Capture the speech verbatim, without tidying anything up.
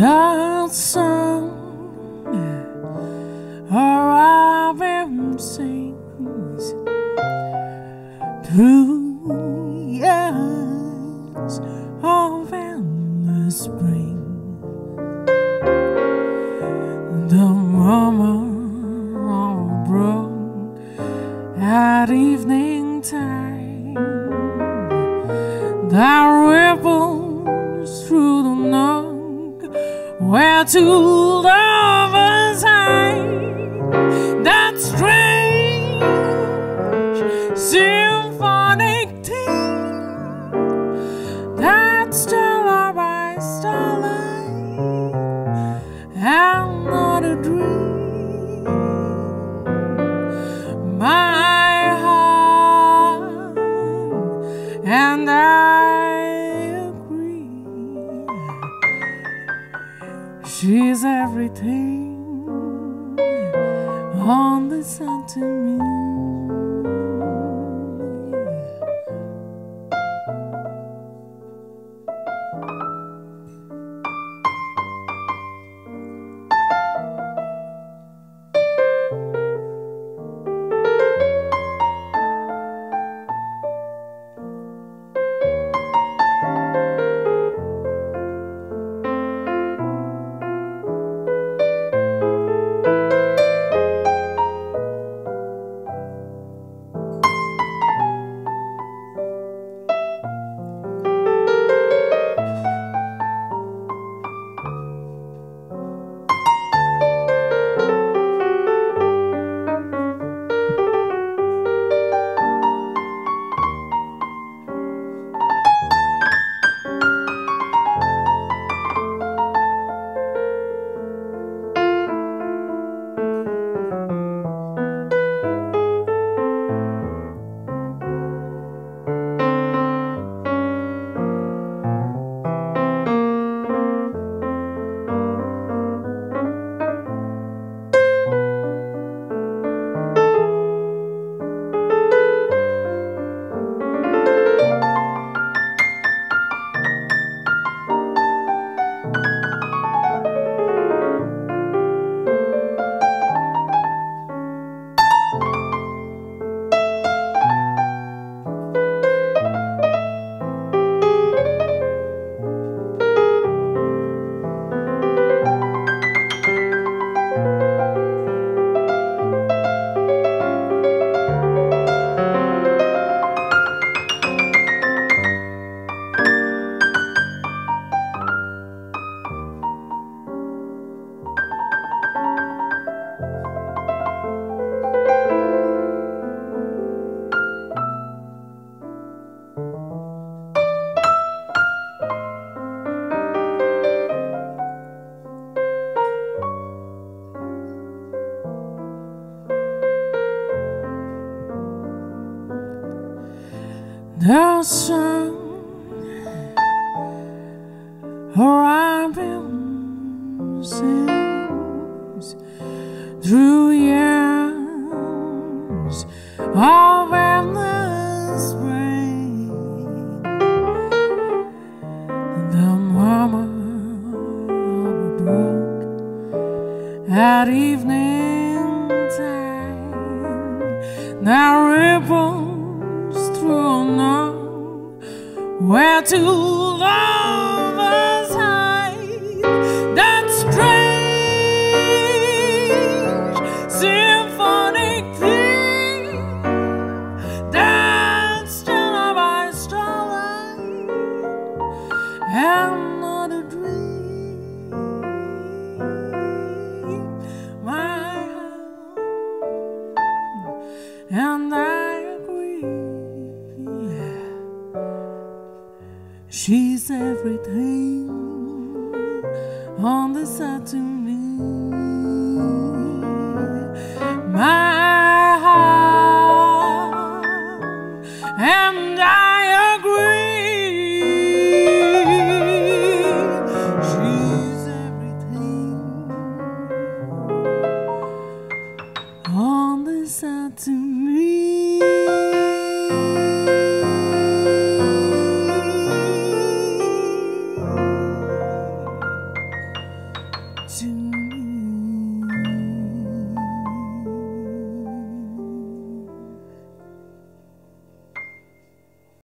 The song a robin sings through years of endless spring. The murmur of a brook at evening time that ripples through the nook where two lovers hide. That strange symphonic theme, that Stella by starlight, and not a dream. My heart and I agree, she's everything on the sun to me. The sun robin sings through years of endless rain. The murmur of a brook at evening time that ripples through a night where two lovers hide. That strange symphonic theme, that Stella by starlight, and not a dream. My heart and I she's everything on the side to me. My heart and I agree. She's everything on the side to me.